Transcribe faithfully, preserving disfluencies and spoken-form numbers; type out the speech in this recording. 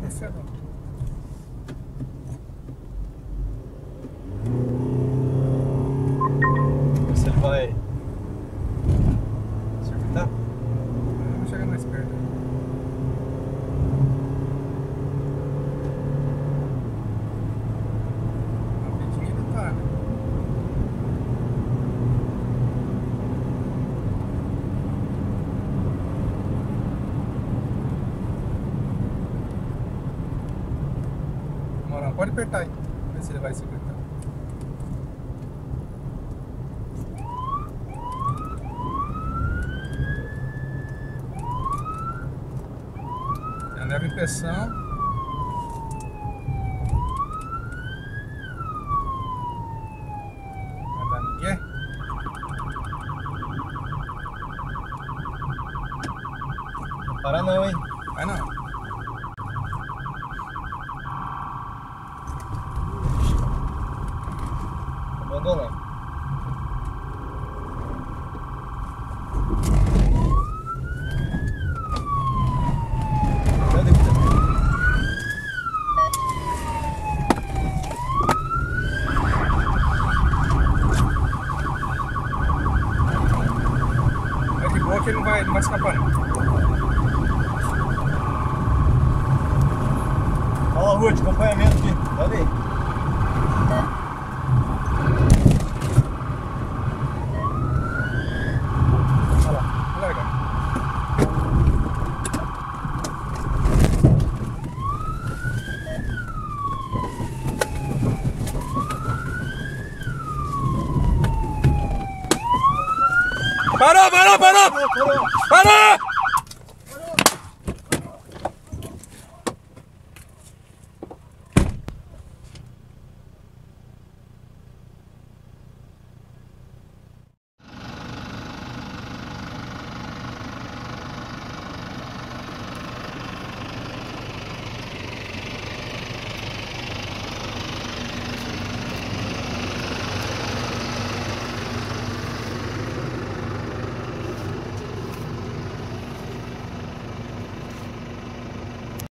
Marcelo. Você vai circuitar? Vamos chegar mais perto. Rapidinho ele tá, né? Moral, pode apertar aí. Ver se ele vai circuitar. Leva impressão. Vai dar ninguém? Não para não, hein? Vai não. Abandona. Que ele não vai, não vai escapar não. Fala, Ruth, acompanhamento aqui. Olha aí. Olha lá, larga. Parou, parou, parou! Parou! Parou!